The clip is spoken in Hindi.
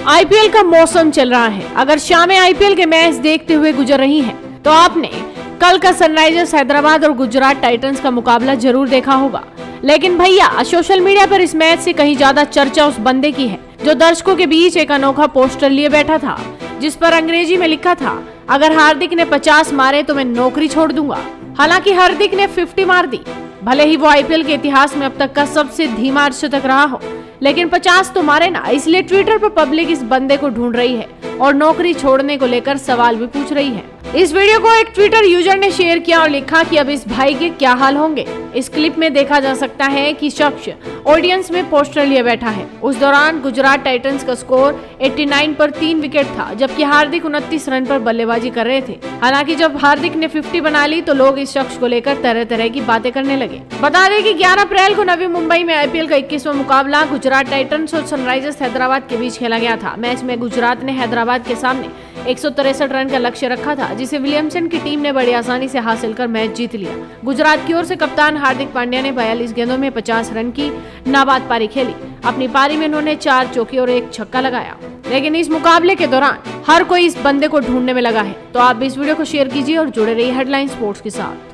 आईपीएल का मौसम चल रहा है। अगर शामें आईपीएल के मैच देखते हुए गुजर रही हैं, तो आपने कल का सनराइजर्स हैदराबाद और गुजरात टाइटंस का मुकाबला जरूर देखा होगा। लेकिन भैया, सोशल मीडिया पर इस मैच से कहीं ज्यादा चर्चा उस बंदे की है जो दर्शकों के बीच एक अनोखा पोस्टर लिए बैठा था, जिस पर अंग्रेजी में लिखा था, अगर हार्दिक ने 50 मारे तो मैं नौकरी छोड़ दूंगा। हालांकि हार्दिक ने 50 मार दी। भले ही वो आईपीएल के इतिहास में अब तक का सबसे धीमा अर्धशतक रहा हो, लेकिन 50 तो मारे ना। इसलिए ट्विटर पर पब्लिक इस बंदे को ढूंढ रही है और नौकरी छोड़ने को लेकर सवाल भी पूछ रही है। इस वीडियो को एक ट्विटर यूजर ने शेयर किया और लिखा कि अब इस भाई के क्या हाल होंगे। इस क्लिप में देखा जा सकता है कि शख्स ऑडियंस में पोस्टर लिए बैठा है। उस दौरान गुजरात टाइटंस का स्कोर 89 पर 3 विकेट था, जबकि हार्दिक 29 रन पर बल्लेबाजी कर रहे थे। हालांकि जब हार्दिक ने 50 बना ली तो लोग इस शख्स को लेकर तरह तरह की बातें करने लगे। बता दें कि 11 अप्रैल को नवी मुंबई में आईपीएल का 21वां मुकाबला गुजरात टाइटंस और सनराइजर्स हैदराबाद के बीच खेला गया था। मैच में गुजरात ने हैदराबाद के सामने 163 रन का लक्ष्य रखा था, जिसे विलियमसन की टीम ने बड़ी आसानी से हासिल कर मैच जीत लिया। गुजरात की ओर से कप्तान हार्दिक पांड्या ने 42 गेंदों में 50 रन की नाबाद पारी खेली। अपनी पारी में उन्होंने 4 चौके और 1 छक्का लगाया। लेकिन इस मुकाबले के दौरान हर कोई इस बंदे को ढूंढने में लगा है। तो आप भी इस वीडियो को शेयर कीजिए और जुड़े रहिए हेडलाइन स्पोर्ट्स के साथ।